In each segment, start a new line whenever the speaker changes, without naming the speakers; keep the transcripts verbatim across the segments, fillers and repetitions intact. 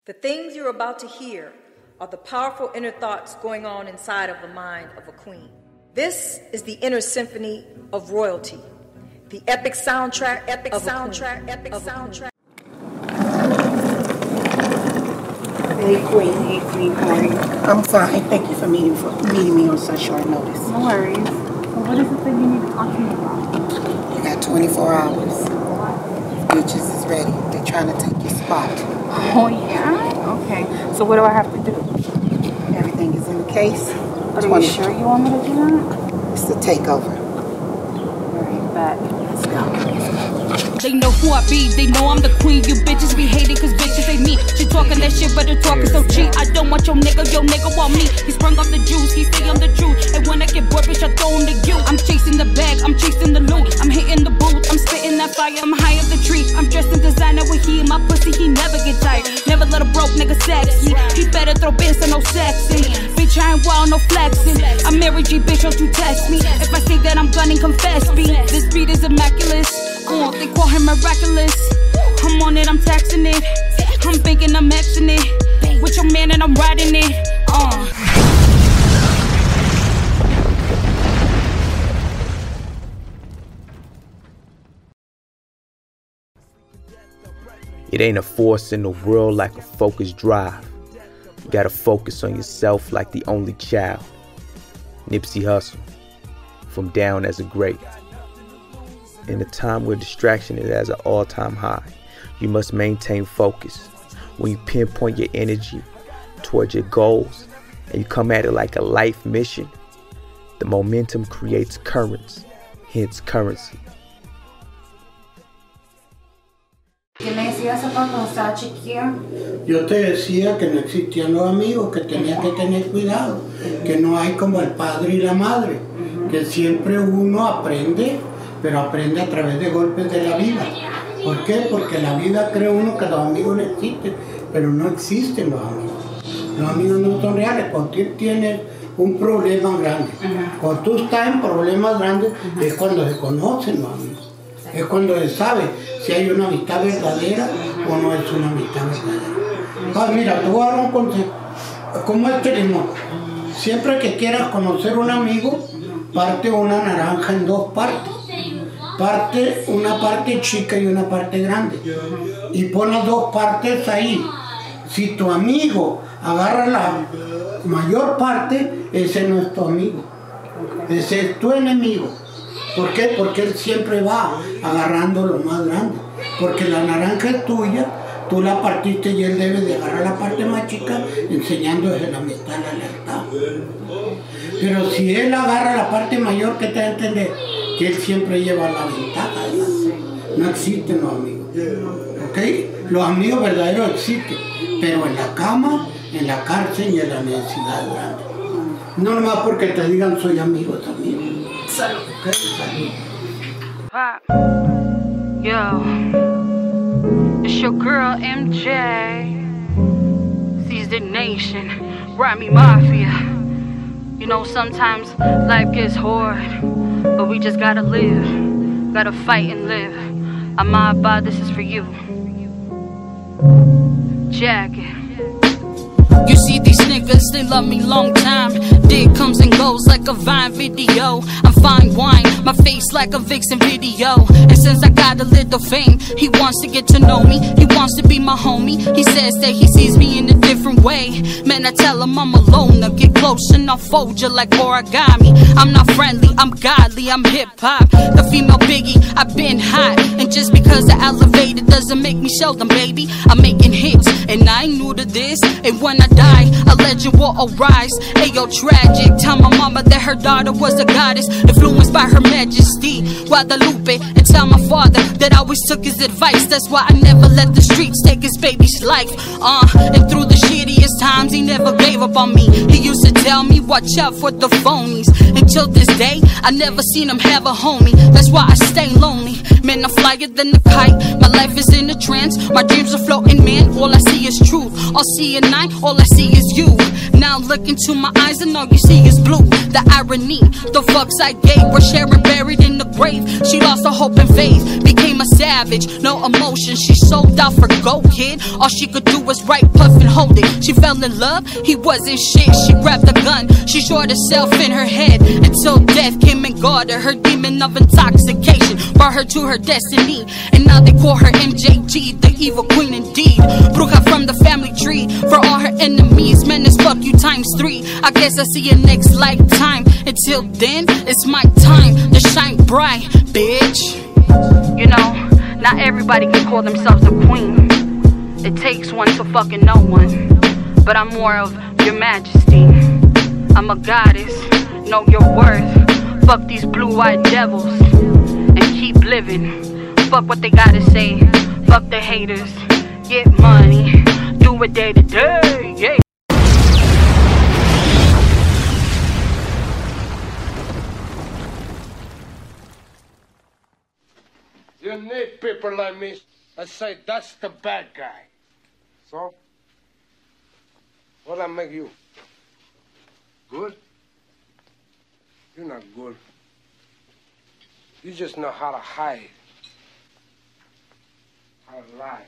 The things you're about to hear are the powerful inner thoughts going on inside of the mind of a queen. This is the inner symphony of royalty, the epic soundtrack, epic soundtrack, epic soundtrack.
Hey Queen, hey Queen, how are you? I'm fine. Thank you for meeting for meeting me on such short notice.
No worries. So what is it that you need to talk to me about?
You got twenty-four hours. Bitches is ready. They're trying to take your spot.
Oh yeah? Okay. So what do I have to do?
Everything is in the case.
But are you sure you want me to do that?
It's the takeover.
Alright, bet. Let's go.
They know who I be, they know I'm the queen. You bitches be hating cause bitches ain't me. She talking that shit but her talking so cheap. I don't want your nigga, your nigga want me. He sprung off the juice, he say I'm the truth. And when I get bored, bitch, I throw him to you. I'm chasing the bag, I'm chasing the loot. I'm hitting the booth, I'm spitting that fire. I'm high up the tree, I'm dressed in designer with he and my pussy, he never get tired. Never let a broke nigga sexy. He better throw bins and no sexy. Bitch, I ain't wild, no flexing. I'm Mary G, bitch, don't you test me. If I say that I'm gunning, confess me. This beat is immaculate. Uh, they call him miraculous. I'm on it, I'm taxing it. I'm thinking I'm Xing it. With your man and I'm riding it. Uh.
It ain't a force in the world like a focused drive. You gotta focus on yourself like the only child. Nipsey Hussle, from down as a great. In a time where distraction is at an all-time high, you must maintain focus. When you pinpoint your energy towards your goals and you come at it like a life mission, the momentum creates currents, hence currency.
¿Qué me decías cuando estaba chiquilla?
Yo te decía que no existían los amigos, que tenías que tener cuidado, que no hay como el padre y la madre, que siempre uno aprende, pero aprende a través de golpes de la vida. ¿Por qué? Porque la vida cree uno que los amigos no existen, pero no existen los amigos. Los amigos no son reales. Cuando tú tienes un problema grande, cuando tú estás en problemas grandes, es cuando se conocen los amigos. Es cuando se sabe si hay una amistad verdadera o no es una amistad verdadera. Ah, mira, te voy a dar un consejo. Como este limón. Siempre que quieras conocer un amigo, parte una naranja en dos partes. Parte una parte chica y una parte grande. Y pon las dos partes ahí. Si tu amigo agarra la mayor parte, ese no es tu amigo. Ese es tu enemigo. ¿Por qué? Porque él siempre va agarrando lo más grande. Porque la naranja es tuya, tú la partiste y él debe de agarrar la parte más chica, enseñándole la amistad, la lealtad. Pero si él agarra la parte mayor, ¿qué te va a entender? Que él siempre lleva la ventaja. ¿No? No existen los amigos. ¿Ok? Los amigos verdaderos existen, pero en la cama, en la cárcel y en la necesidad grande. No nomás porque te digan soy amigo también. Salud. Okay, salud.
Pop. Yo. It's your girl M J. Seize the nation. Rhyme Mafia. You know, sometimes life gets hard, but we just gotta live. Gotta fight and live. Amaba, this is for you. Jacket. You see these niggas, they love me long time. Dick comes and goes like a Vine video. I'm fine wine, my face like a Vixen video. And since I got a little fame, he wants to get to know me. He wants to be my homie. He says that he sees me in a different way. Man, I tell him I'm alone. Now get close and I'll fold you like origami. I'm not friendly, I'm godly, I'm hip-hop. The female Biggie, I've been hot. And just because I elevated doesn't make me Sheldon, baby. I'm making hits, and I ain't new to this. And when I die, a legend will arise. Ayo, tragic. Tell my mama that her daughter was a goddess, influenced by her majesty, Guadalupe. And tell my father that I always took his advice. That's why I never let the streets take his baby's life. Uh, and through the shittiest times, he never gave up on me. He used to tell me, watch out for the phonies. Until this day, I never seen him have a homie. That's why I stay lonely. Man, I'm flyer than a kite. My life is in a trance. My dreams are floating, man. All I see is truth. I'll see at night, all I see is you. Now look into my eyes and all you see is blue. The irony, the fucks I gave were Sharon buried in the grave. She lost her hope and faith, became a sad savage, no emotion. She sold out for gold, kid. All she could do was write, puff, and hold it. She fell in love, he wasn't shit. She grabbed a gun, she shot herself in her head until death came and got her. Her demon of intoxication brought her to her destiny, and now they call her M J G, the evil queen indeed. Bruja from the family tree for all her enemies. Man, as fuck you times three. I guess I see you next lifetime. Until then, it's my time to shine bright, bitch. You know, not everybody can call themselves a queen. It takes one to fucking know one. But I'm more of your majesty. I'm a goddess, know your worth. Fuck these blue-eyed devils and keep living. Fuck what they gotta say. Fuck the haters. Get money. Do it day to day. Yeah.
You need people like me. I say that's the bad guy. So, what'll I make you? Good? You're not good. You just know how to hide. How to lie.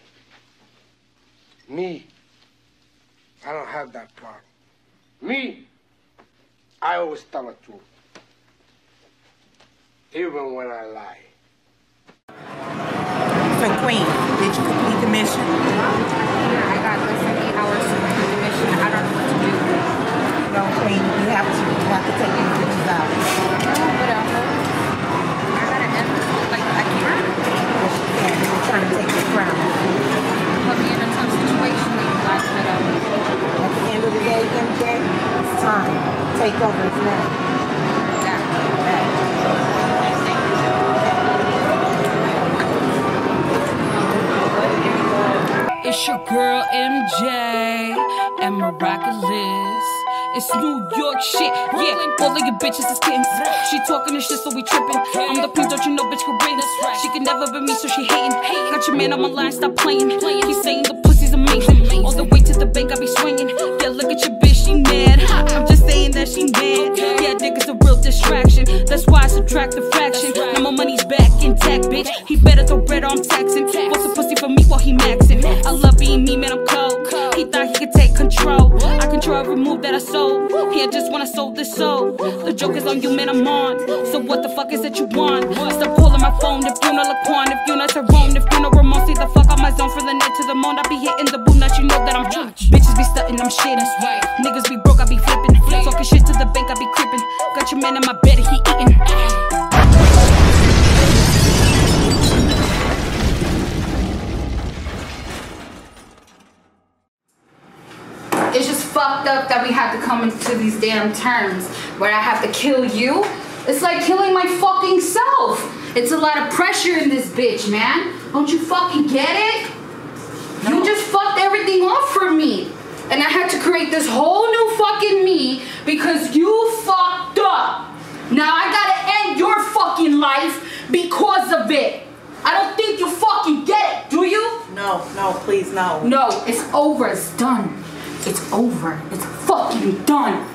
Me, I don't have that problem. Me, I always tell the truth. Even when I lie.
So, Queen, did you complete the mission?
Yeah, I got less than eight hours to complete the mission. I don't know what to do.
No, Queen, you have to, you have to take these bitches out.
No, but I'll I gotta end this, like, I can't.
Yes, you can. You're trying to take your crown.
Put me in a tough situation, like, but um,
At the end of the day, M J, it's time. Take over his name.
yeah.
It's your girl M J and Miraculous. It's New York shit, yeah. All of your bitches is kittens. She talking this shit, so we tripping. I'm the queen, don't you know, bitch, Corinne. She can never be me, so she hating. Got your man on my line, stop playing. He's saying the pussy's amazing. All the way to the bank, I be swinging. Yeah, look at your bitch, she mad. I'm just saying that she mad. Yeah, nigga's a real distraction. That's why I subtract the fraction. Now my money's back intact, bitch. He better throw bread on taxing. What's a pussy for me while he maxing? I love being me, man, I'm cold. He thought he could take control. I control every move that I sold. He just wanna sold this soul. The joke is on you, man, I'm on. So what the fuck is it you want? Stop calling my phone if you know Laquan. If you know Tyrone, if you know Ramon, stay the fuck on my zone. From the net to the moon, I be hitting the boom, that you know that I'm true. Bitches be stunting, I'm shitting. Niggas be broke, I be flipping. Talking shit to the bank, I be creeping. Got your man in my bed, he eating.
It's just fucked up that we have to come into these damn terms where I have to kill you. It's like killing my fucking self. It's a lot of pressure in this bitch, man. Don't you fucking get it? No. You just fucked everything off for me. And I had to create this whole new fucking me because you fucked up. Now I gotta end your fucking life because of it. I don't think you fucking get it, do you?
No, no, please, no.
No, it's over. It's done. It's over. It's fucking done.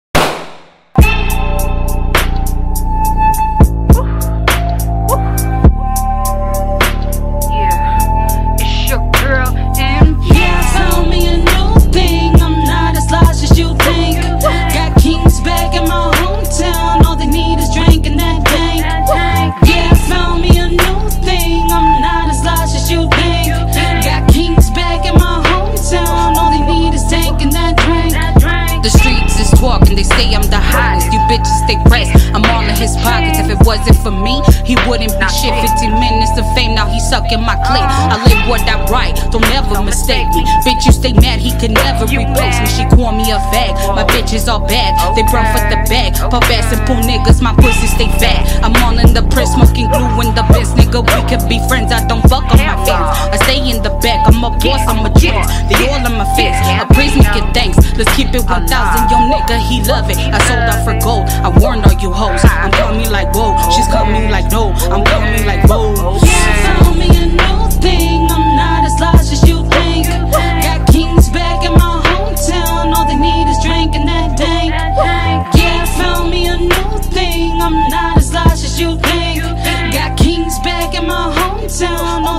Yeah, it's your girl M J.
Yeah, tell me a new thing. I'm not as lost as you think. Got kings back in my hometown. All they need is drinking that dank. Yeah, found me a new thing. I'm not as lost as you think. Got kings back in my hometown. All they need is taking that drink. The streets is talking, they say I'm the hottest. You bitches stay pressed, I'm all in his pockets. If it wasn't for me, he wouldn't be shit. Fifteen minutes of fame, now he sucking my clit. I live what I write, don't ever mistake me. Bitch, you stay mad, he can never replace me. She call me a fag, my bitches all bad. They run for the bag, puff ass and pull niggas, my pussy stay fat. I'm all in the press, smoking glue in the best. Nigga, we could be friends, I don't fuck on my fans. I stay in the back, I'm a boss, I'm a chance. They all in my face, I praise me, get thanks. Let's keep it one thousand, yo nigga, he love it. I sold out for gold, I warned all you hoes. I'm coming like whoa, she's coming like no, I'm coming like whoa. Yeah, tell me a new thing, I'm not as lost as you think. Got kings back in my hometown, all they need is drinking that dank. Yeah, found me a new thing, I'm not as lost as you think. Got kings back in my hometown.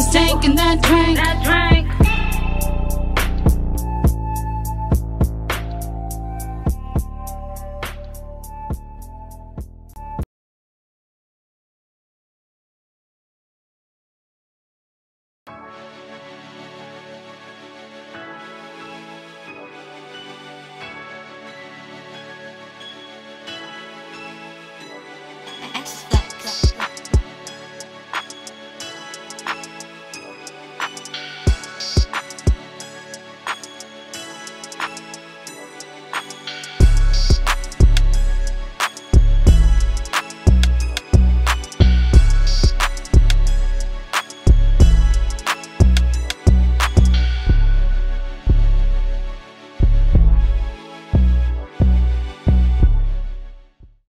taking that drink.